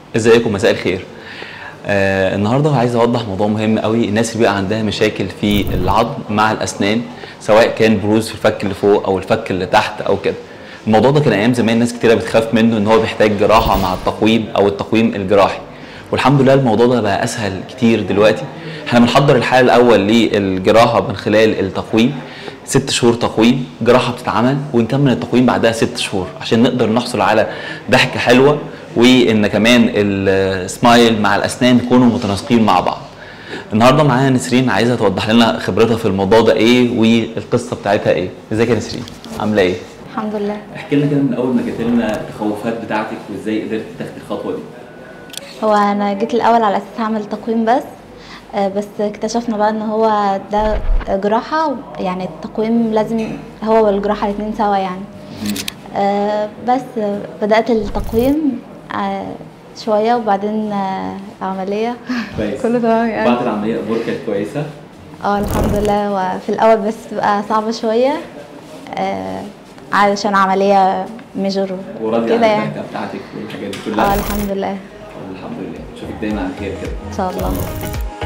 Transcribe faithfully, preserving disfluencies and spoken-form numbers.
ازيكم؟ مساء الخير. آه النهارده عايز اوضح موضوع مهم قوي. الناس اللي بيبقى عندها مشاكل في العظم مع الاسنان، سواء كان بروز في الفك اللي فوق او الفك اللي تحت او كده. الموضوع ده كان ايام زمان ناس كتيره بتخاف منه، ان هو بيحتاج جراحه مع التقويم او التقويم الجراحي. والحمد لله الموضوع ده بقى اسهل كتير دلوقتي. احنا بنحضر الحاله الاول للجراحه من خلال التقويم، ست شهور تقويم، جراحه بتتعمل ونكمل التقويم بعدها ست شهور عشان نقدر نحصل على ضحكه حلوه، وان كمان السمايل مع الاسنان يكونوا متناسقين مع بعض. النهارده معانا نسرين عايزه توضح لنا خبرتها في الموضوع ده ايه والقصه بتاعتها ايه. ازيك يا نسرين؟ عامله ايه؟ الحمد لله. احكي لنا كده من اول ما جت لنا التخوفات بتاعتك وازاي قدرتي تاخدي الخطوه دي. هو انا جيت الاول على اساس اعمل تقويم بس آه، بس اكتشفنا بقى ان هو ده جراحه، يعني التقويم لازم هو والجراحه الاثنين سوا يعني. آه، بس بدات التقويم آه، شويه وبعدين آه، عمليه. كويس. كله تمام يعني. بعد العمليه الامور كانت كويسه؟ اه الحمد لله. وفي الاول بس بتبقى صعبه شويه آه، علشان عمليه ميجر وراضيه عن كده يعني. الضحكه بتاعتك والحاجات دي كلها؟ اه الحمد لله. الحمد لله. اشوفك دايما على خير كده ان شاء الله.